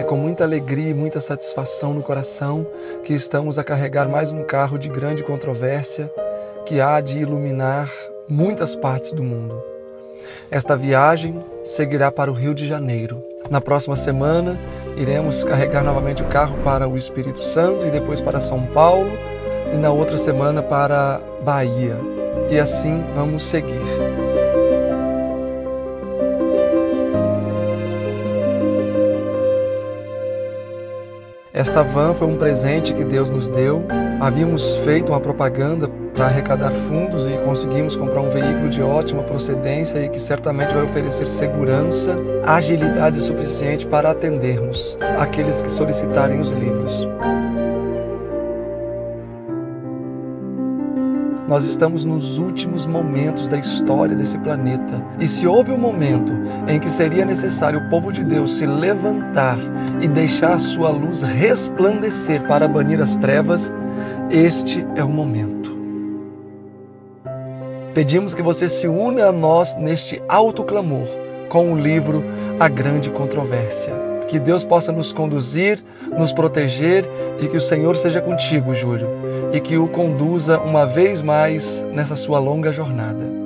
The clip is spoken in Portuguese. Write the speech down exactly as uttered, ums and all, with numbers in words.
com muita alegria e muita satisfação no coração que estamos a carregar mais um carro de grande controvérsia que há de iluminar muitas partes do mundo. Esta viagem seguirá para o Rio de Janeiro. Na próxima semana, iremos carregar novamente o carro para o Espírito Santo e depois para São Paulo e na outra semana para Bahia. E assim vamos seguir. Esta van foi um presente que Deus nos deu. Havíamos feito uma propaganda para arrecadar fundos e conseguimos comprar um veículo de ótima procedência e que certamente vai oferecer segurança, agilidade suficiente para atendermos aqueles que solicitarem os livros. Nós estamos nos últimos momentos da história desse planeta. E se houve um momento em que seria necessário o povo de Deus se levantar e deixar a sua luz resplandecer para banir as trevas, este é o momento. Pedimos que você se una a nós neste alto clamor com o livro A Grande Controvérsia. Que Deus possa nos conduzir, nos proteger e que o Senhor seja contigo, Júlio, e que o conduza uma vez mais nessa sua longa jornada.